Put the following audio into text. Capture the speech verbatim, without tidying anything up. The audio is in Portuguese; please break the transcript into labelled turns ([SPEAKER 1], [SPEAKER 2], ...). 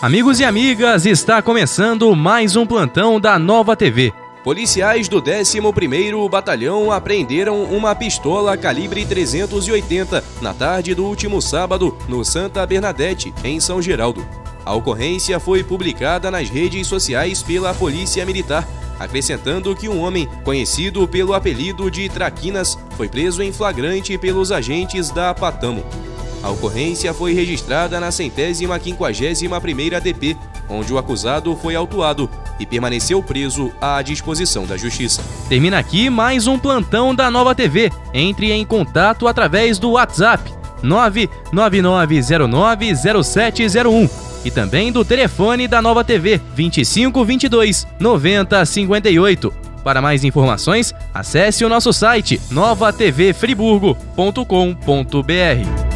[SPEAKER 1] Amigos e amigas, está começando mais um plantão da Nova T V.
[SPEAKER 2] Policiais do décimo primeiro Batalhão apreenderam uma pistola calibre trezentos e oitenta na tarde do último sábado no Santa Bernadette, em São Geraldo. A ocorrência foi publicada nas redes sociais pela Polícia Militar, acrescentando que um homem, conhecido pelo apelido de Traquinas, foi preso em flagrante pelos agentes da Patamo. A ocorrência foi registrada na centésima quinquagésima primeira D P, onde o acusado foi autuado e permaneceu preso à disposição da Justiça.
[SPEAKER 1] Termina aqui mais um plantão da Nova T V. Entre em contato através do WhatsApp nove nove nove zero nove zero sete zero um e também do telefone da Nova T V vinte e cinco, vinte e dois, noventa, cinquenta e oito. Para mais informações, acesse o nosso site nova t v friburgo ponto com ponto b r.